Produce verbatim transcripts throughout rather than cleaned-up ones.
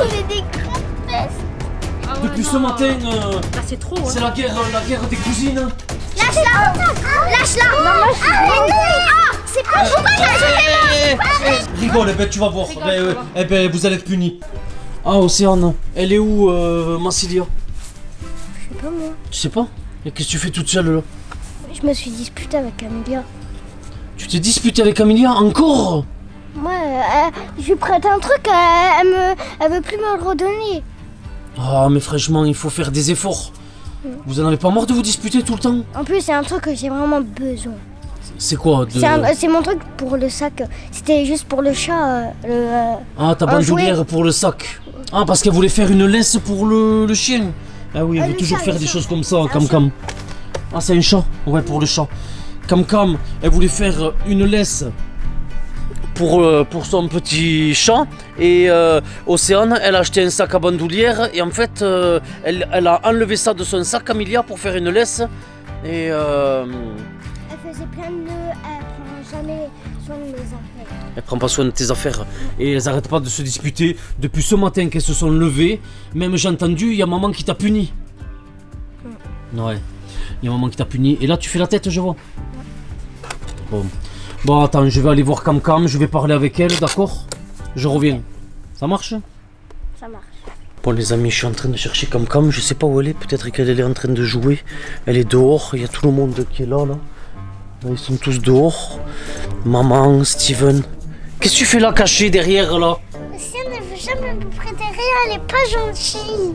est des grandes fesses. Ah ouais, depuis non. ce matin, euh, ah, c'est trop. C'est hein. la guerre, la guerre des cousines. Lâche-la. Lâche-la. Non, lâche. Ah, c'est pas pourquoi lâche-la. Rigole, eh ben, tu vas voir. Rigole, ben, euh, eh ben, vous allez être punis. Ah, Océane, elle est où, euh, Massilia? Je sais pas moi. Tu sais pas? Et qu'est-ce que tu fais toute seule là? Je me suis disputée avec Camélia. Tu t'es disputée avec Camélia encore? Ouais, euh, je lui prête un truc, euh, elle, me, elle veut plus me le redonner. Ah, mais franchement, il faut faire des efforts. Mm. Vous en avez pas marre de vous disputer tout le temps? En plus, c'est un truc que j'ai vraiment besoin. C'est quoi de... C'est mon truc pour le sac. C'était juste pour le chat. Euh, le, euh, ah, ta bandoulière pour le sac. Ah, parce qu'elle voulait faire une laisse pour le, le chien. Ah oui, elle euh, veut toujours chat, faire des chat. choses comme ça, Cam Cam. Ah, c'est un chat? Ouais, pour le chat. Cam Cam, elle voulait faire une laisse pour, euh, pour son petit chat. Et euh, Océane, elle a acheté un sac à bandoulière. Et en fait, euh, elle, elle a enlevé ça de son sac, Camélia, pour faire une laisse. Et... Euh, elle faisait plein de nœuds, elle prend jamais soin de mes affaires. Elle prend pas soin de tes affaires. Et elles arrêtent pas de se disputer. Depuis ce matin qu'elles se sont levées. Même j'ai entendu, il y a maman qui t'a puni. Mm. Ouais. Il y a maman qui t'a puni. Et là, tu fais la tête, je vois. Bon. Bon, attends, je vais aller voir Cam Cam. Je vais parler avec elle, d'accord? Je reviens. Ça marche? Ça marche. Bon, les amis, je suis en train de chercher Cam Cam. Je sais pas où elle est. Peut-être qu'elle est en train de jouer. Elle est dehors. Il y a tout le monde qui est là, là. Là, ils sont tous dehors. Maman, Steven. Qu'est-ce que tu fais là, caché derrière, là? Si elle ne veut jamais me prêter rien, elle est pas gentille.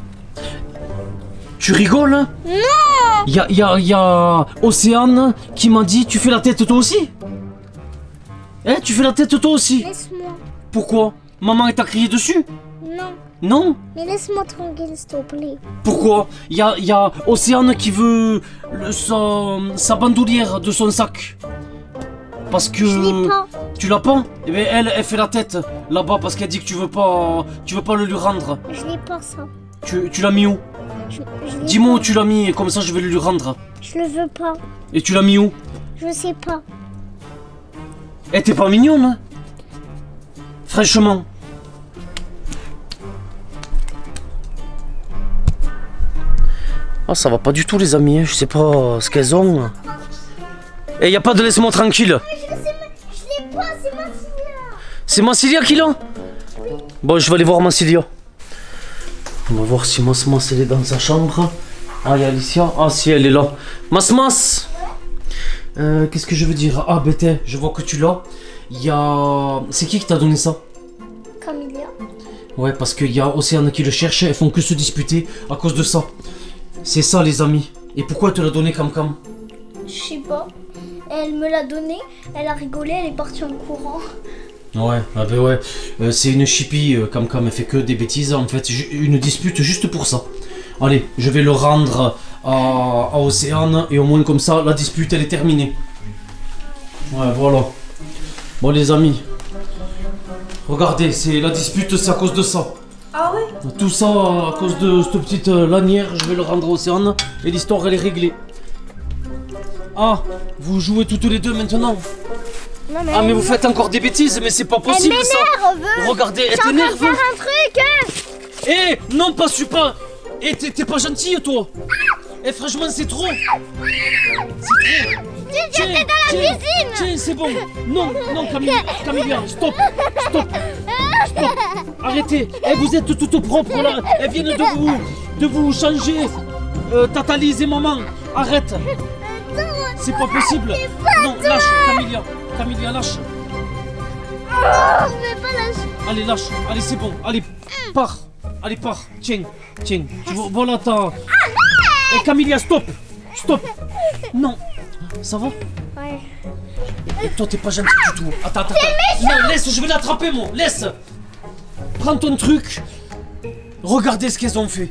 Tu rigoles? Non! Il y a, y a, y a Océane qui m'a dit, tu fais la tête toi aussi? Hein, tu fais la tête toi aussi? Laisse-moi. Pourquoi? Maman t'a crié dessus? Non. Non? Mais laisse-moi tranquille, s'il te plaît. Pourquoi? Il y a, y a Océane qui veut le, sa, sa bandoulière de son sac. Parce que... Je l'ai pas. Tu l'as pas? Eh bien, elle, elle fait la tête là-bas parce qu'elle dit que tu veux pas, tu veux pas le lui rendre. Je l'ai pas, ça. Tu, tu l'as mis où? Dis-moi où tu l'as mis et comme ça je vais le lui rendre. Je le veux pas. Et tu l'as mis où? Je sais pas. Eh, t'es pas mignonne, hein? Franchement. Ah, ça va pas du tout, les amis, hein. Je sais pas ce qu'elles ont. Eh, y a pas de laisse-moi tranquille. Je l'ai pas, c'est Massilia. C'est Massilia qui l'a? Oui. Bon, je vais aller voir Massilia. On va voir si Mas-Mas elle est dans sa chambre. Ah, il y a Alicia. Ah, si, elle est là. Mas-Mas, euh, qu'est-ce que je veux dire? Ah, bête, je vois que tu l'as. Il y a... C'est qui qui t'a donné ça? Camélia. Ouais, parce qu'il y a Océane qui le cherche. Elles font que se disputer à cause de ça. C'est ça, les amis. Et pourquoi elle te l'a donné, Cam Cam? Je sais pas. Elle me l'a donné, elle a rigolé, elle est partie en courant. Ouais, ah ben ouais, euh, c'est une chippie, euh, Cam Cam, elle fait que des bêtises, en fait, une dispute juste pour ça. Allez, je vais le rendre à, à Océane, et au moins comme ça, la dispute, elle est terminée. Ouais, voilà. Bon, les amis, regardez, c'est la dispute, c'est à cause de ça. Ah ouais? Tout ça à cause de cette petite euh, lanière, je vais le rendre à Océane, et l'histoire, elle est réglée. Ah, vous jouez toutes les deux maintenant? Non, mais ah mais vous faites encore des bêtises, mais c'est pas possible ça. Regardez, elle t'énerve. Je suis en train de faire un truc. Eh, non, pas super. Eh, t'es pas gentille toi. Eh, franchement, c'est trop. C'est trop. J'étais dans la cuisine. Tiens, c'est bon. Non, non, Camélia, Camélia, stop, stop, stop. Arrêtez. Eh, vous êtes toutes propres là. Elles viennent de vous, de vous changer. Euh, Tata Lise et maman, arrête. C'est pas possible. Non, lâche, Camélia. Camélia, lâche. Oh, je vais pas lâcher. Allez, lâche. Allez, c'est bon. Allez, pars. Allez, pars. Tiens, tiens. Tu vois, voilà ta... Eh, Camélia, stop. Stop. Non. Ça va? Ouais. Et toi, t'es pas gentil du tout. Attends, attends, attends. Non, laisse, je vais l'attraper, moi. Laisse. Prends ton truc. Regardez ce qu'elles ont fait.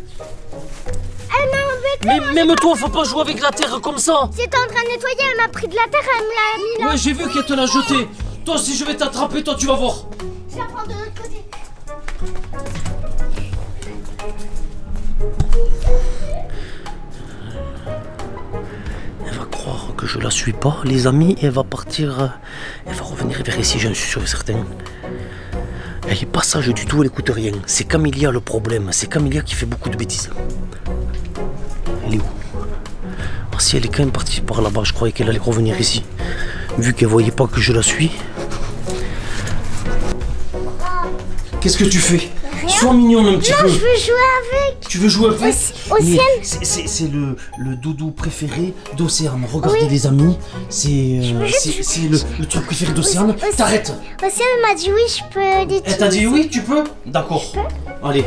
Mais même toi, faut pas jouer avec la terre comme ça. J'étais en train de nettoyer, elle m'a pris de la terre, elle me l'a mis là. Ouais, j'ai vu qu'elle te l'a jeté. Toi, si je vais t'attraper, toi, tu vas voir. Je la prends de l'autre côté. Elle va croire que je la suis pas, les amis, et elle va partir. Elle va revenir vers ici, j'en suis sûr et certain. Elle est pas sage du tout, elle écoute rien. C'est Camélia le problème. C'est Camélia qui fait beaucoup de bêtises. Elle est où? Ah, si elle est quand même partie par là-bas, je croyais qu'elle allait revenir ici. Vu qu'elle voyait pas que je la suis. Qu'est-ce que tu fais? Rien. Sois mignonne un petit non, peu. Je veux jouer avec. Tu veux jouer avec? Océane. C'est le, le doudou préféré d'Océane. Regardez oui. les amis, c'est euh, le, le truc préféré d'Océane. T'arrêtes. Océane m'a dit oui, je peux l'utiliser. Elle t'a dit oui, tu peux? D'accord. Allez.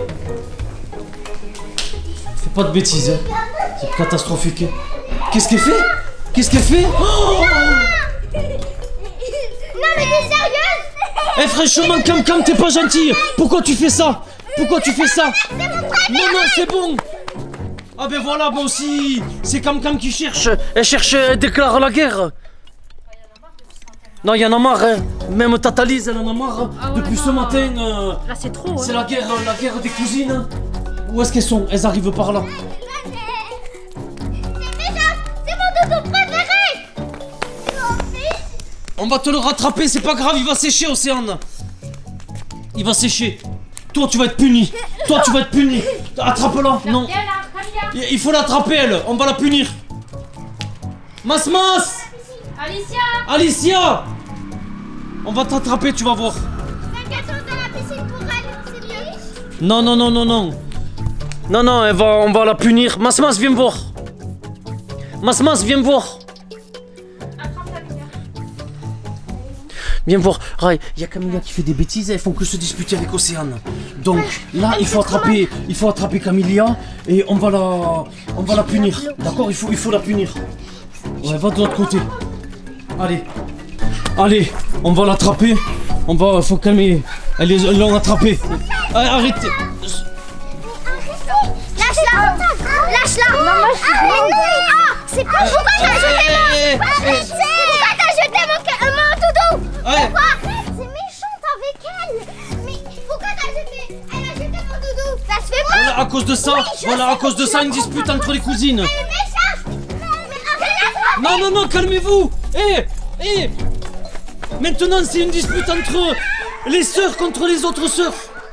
Fais pas de bêtises, hein. C'est catastrophique. Qu'est-ce qu'elle fait? Qu'est-ce qu'elle fait? Oh non mais t'es sérieuse? Eh franchement, Cam Cam, t'es pas gentille. Pourquoi tu fais ça? Pourquoi tu fais ça? Non, non, c'est bon. Ah ben voilà, moi aussi. C'est Cam Cam qui cherche. Elle cherche, elle déclare la guerre. Non, il y en a marre. Hein. Même Tata Lise, elle en a marre. Ah ouais, depuis non. ce matin. Euh, là, c'est trop. C'est hein. la guerre, la guerre des cousines. Où est-ce qu'elles sont? Elles arrivent par là. On va te le rattraper, c'est pas grave, il va sécher, Océane. Il va sécher. Toi, tu vas être puni. Toi, tu vas être puni. Attrape-la. Non. Il faut l'attraper, elle. On va la punir. Mas Mas. Alicia. Alicia. On va t'attraper, tu vas voir. Non, non, non, non, non. Non, non, elle va, on va la punir. Mas Mas, viens me voir. Mas Mas, viens me voir. Viens voir, Rai, il y a Camélia qui fait des bêtises, elles font que se disputer avec Océane. Donc là, il faut attraper, il faut attraper Camélia et on va la, on va la punir. D'accord, il faut, il faut la punir. Ouais, va de l'autre côté. Allez, allez, on va l'attraper. On va, faut calmer. Elle est, l'ont attrapée. Arrêtez. Lâche-la, lâche-la. Arrête, non, c'est pas pourquoi t'as jeté mon, arrête, pourquoi t'as jeté mon, mon doudou. Ouais. Pourquoi? C'est méchante avec elle. Mais pourquoi t'as jeté? Elle a jeté mon doudou. Ça se fait pas. Voilà, à cause de ça. Oui, voilà, à cause de ça, une dispute entre les cousines. Elle est méchante. Mais arrête. Non, non, non, calmez-vous. Eh, eh. Maintenant, c'est une dispute entre les sœurs contre les autres sœurs.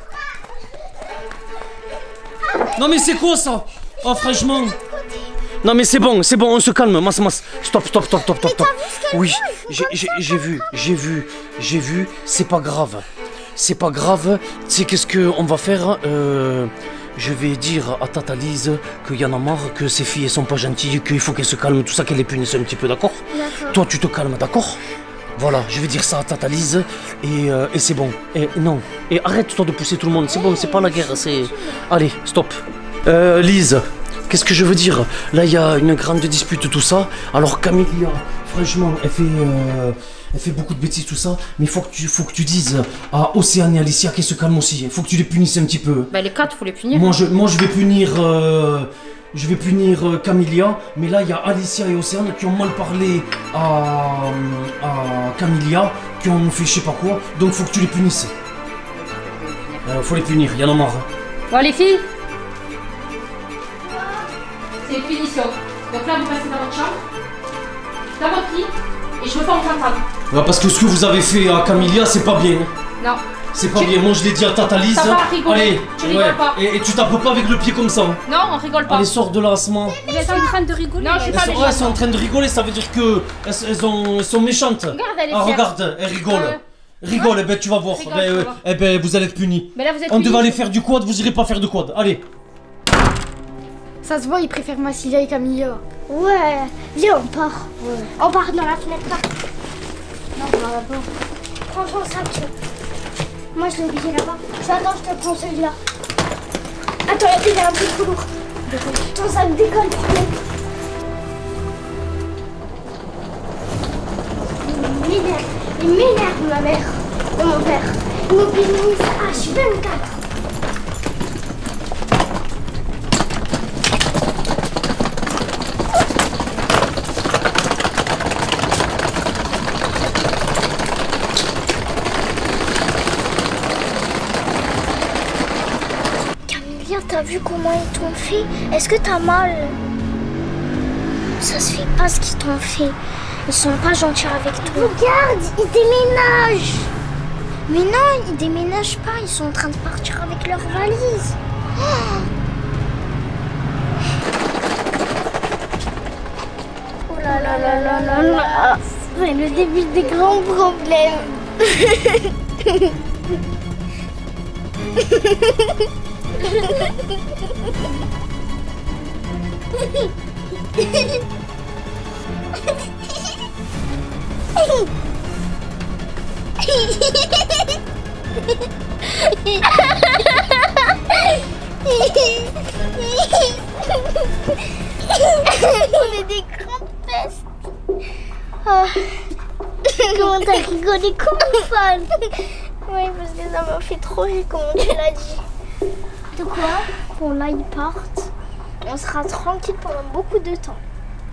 Non, mais c'est quoi ça? Oh, franchement. Non mais c'est bon, c'est bon, on se calme, Mas Mas. Stop, stop, stop, stop, stop, stop. Oui, j'ai vu, j'ai vu, j'ai vu, c'est pas grave. C'est pas grave, tu sais qu'est-ce qu'on va faire euh, je vais dire à Tata Lise qu'il y en a marre, que ces filles elles sont pas gentilles, qu'il faut qu'elles se calment, tout ça, qu'elles les punissent un petit peu, d'accord? Toi tu te calmes, d'accord? Voilà, je vais dire ça à Tata Lise et, euh, et c'est bon. Et non, et arrête-toi de pousser tout le monde, c'est bon, c'est pas la guerre, c'est... Allez, stop. Euh, Lise. Qu'est-ce que je veux dire? Là, il y a une grande dispute, tout ça. Alors, Camélia, franchement, elle fait, euh, elle fait beaucoup de bêtises, tout ça. Mais il faut que tu, faut que tu dises à Océane et Alicia qu'elles se calment aussi. Il faut que tu les punisses un petit peu. Bah, les quatre, faut les punir. Moi, je, moi, je vais punir, euh, je vais punir euh, Camélia. Mais là, il y a Alicia et Océane qui ont mal parlé à, à Camélia, qui ont fait je sais pas quoi. Donc, faut que tu les punisses. Euh, faut les punir, il y en a marre. Bon, les filles. C'est une punition. Donc là, vous passez dans votre chambre, dans votre lit, et je veux pas entendre parler. Ouais, parce que ce que vous avez fait à Camélia, c'est pas bien. Non. C'est pas tu... bien. Moi, je l'ai dit à Tata Lise. Ça va rigoler. Allez, tu rigoles ouais. pas. Et, et tu tapes pas avec le pied comme ça. Non, on rigole pas. Allez, sors de là, Asma. Elles sont en train de rigoler. Non, je suis pas méchante. Ouais, elles sont en train de rigoler, ça veut dire que elles, elles, ont, elles sont méchantes. Regarde, elle est ah, fière. regarde, elles rigolent. Euh... Rigole, eh ben tu vas voir. Rigole, ben, euh, eh ben vous allez être punis. Mais là, vous êtes on punis. devait aller faire du quad, vous irez pas faire de quad. Allez. Ça se voit, il préfère Massilia et Camélia. Ouais, viens, on part. Ouais. On part dans la fenêtre là. Non, on va là-bas. Prends ton sac. Moi, je l'ai oublié là-bas. Attends, je te prends celui-là. Attends, il est un peu trop lourd. Ton sac décolle, prends-le. Il m'énerve. Il m'énerve, ma mère. Et mon père. Ils m'obligent à H vingt-quatre. T'as vu comment ils t'ont fait? Est-ce que t'as mal? Ça se fait pas ce qu'ils t'ont fait. Ils sont pas gentils avec toi. Regarde, ils déménagent. Mais non, ils déménagent pas, ils sont en train de partir avec leurs valises. Oh, oh là là là là là là. C'est le début des grands problèmes. On est des grandes pestes. Oh. Comment t'as rigolé comme une folle. Oui, parce que ça m'a fait trop rire comment tu l'as dit. De quoi? Bon, là ils partent. On sera tranquille pendant beaucoup de temps.